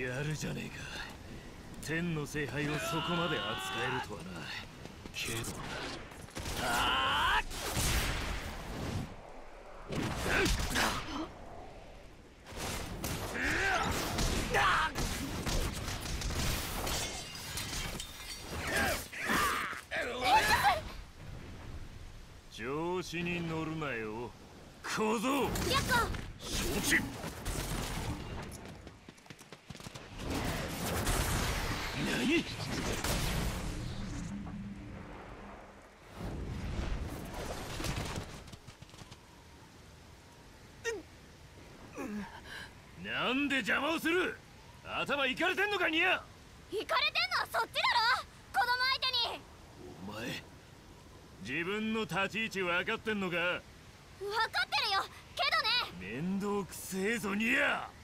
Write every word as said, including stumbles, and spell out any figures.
やるじゃねえか。天の聖杯をそこまで扱えるとはな。けどな。ああ調子に乗るなよ小僧。承知。何？なんで邪魔をする？頭いかれてんのかニャ。 いかれてんのはそっちだろ、子供相手に。 お前自分の立ち位置分かってんのか？ 分かってるよけどね。 面倒くせえぞニャ。